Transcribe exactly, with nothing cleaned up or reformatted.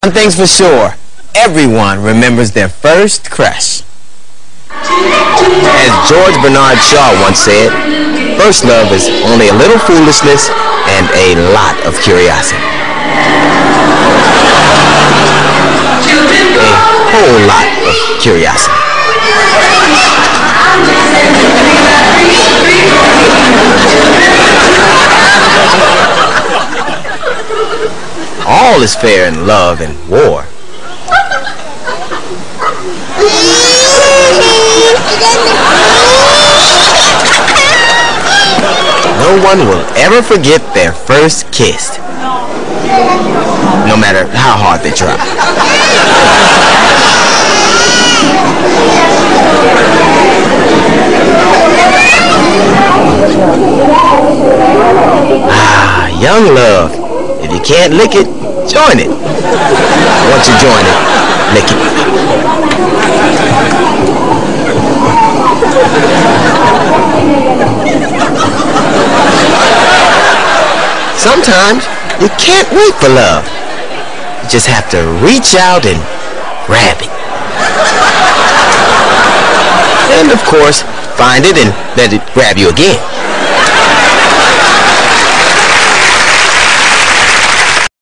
One thing's for sure, everyone remembers their first crush. As George Bernard Shaw once said, first love is only a little foolishness and a lot of curiosity. A whole lot of curiosity. All is fair in love and war. No one will ever forget their first kiss, no matter how hard they try. Ah, young love. If you can't lick it, join it. Once you join it, lick it. Sometimes you can't wait for love. You just have to reach out and grab it. And of course, find it and let it grab you again.